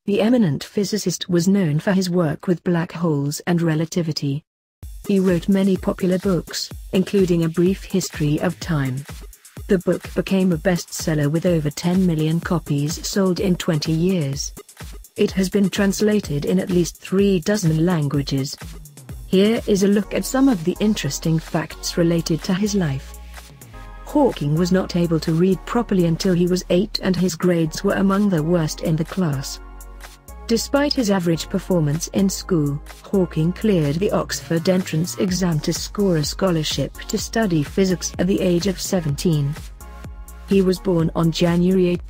The eminent physicist was known for his work with black holes and relativity. He wrote many popular books, including A Brief History of Time. The book became a bestseller with over 10 million copies sold in 20 years. It has been translated in at least 36 languages. Here is a look at some of the interesting facts related to his life. Hawking was not able to read properly until he was 8 and his grades were among the worst in the class. Despite his average performance in school, Hawking cleared the Oxford entrance exam to score a scholarship to study physics at the age of 17. He was born on January 8,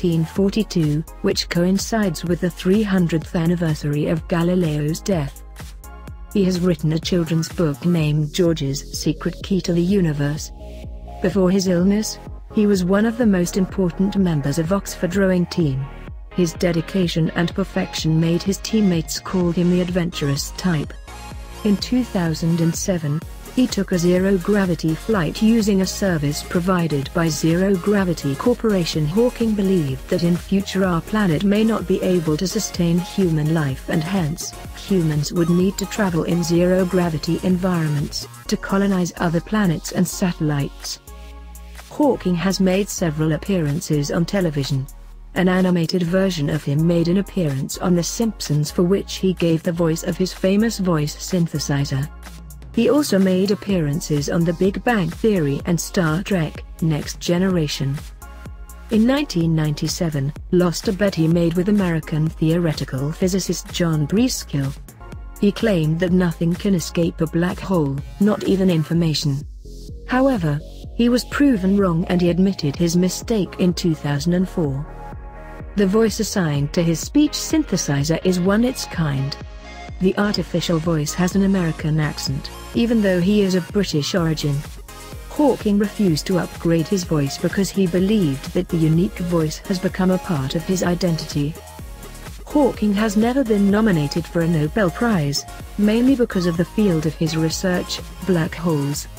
1942, which coincides with the 300th anniversary of Galileo's death. He has written a children's book named George's Secret Key to the Universe. Before his illness, he was one of the most important members of Oxford rowing team. His dedication and perfection made his teammates call him the adventurous type. In 2007, he took a zero-gravity flight using a service provided by Zero Gravity Corporation. Hawking believed that in future our planet may not be able to sustain human life and hence, humans would need to travel in zero-gravity environments, to colonize other planets and satellites. Hawking has made several appearances on television. An animated version of him made an appearance on The Simpsons, for which he gave the voice of his famous voice synthesizer. He also made appearances on The Big Bang Theory and Star Trek: Next Generation. In 1997, lost a bet he made with American theoretical physicist John Breeskill. He claimed that nothing can escape a black hole, not even information. However, he was proven wrong and he admitted his mistake in 2004. The voice assigned to his speech synthesizer is one its kind. The artificial voice has an American accent, even though he is of British origin. Hawking refused to upgrade his voice because he believed that the unique voice has become a part of his identity. Hawking has never been nominated for a Nobel Prize, mainly because of the field of his research, black holes.